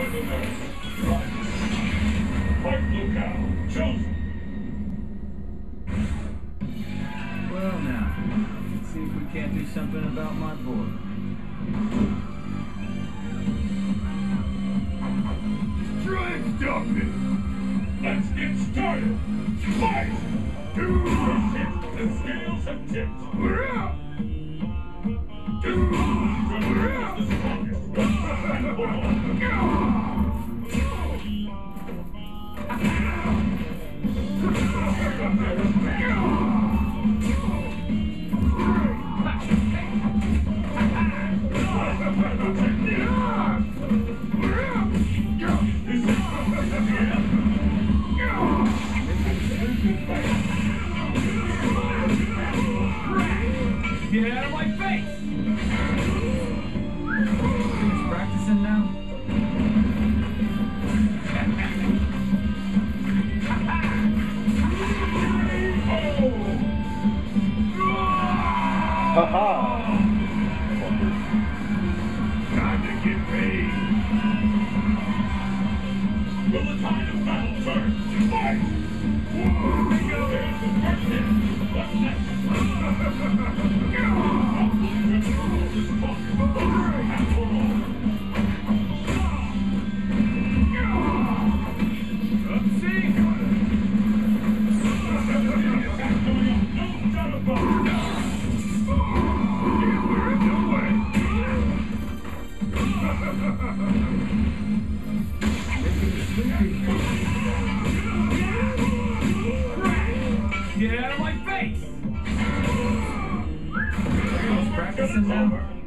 Well now, let's see if we can't do something about my board. Try and stop it! Let's get started! Fight! The scales have tipped! We're out! The strongest! Get out of my face! He's practicing now? Haha! Time to get paid! Will the tide of battle turn? Fight! There's the first hit! What's next? Get out of my face! He's practicing now?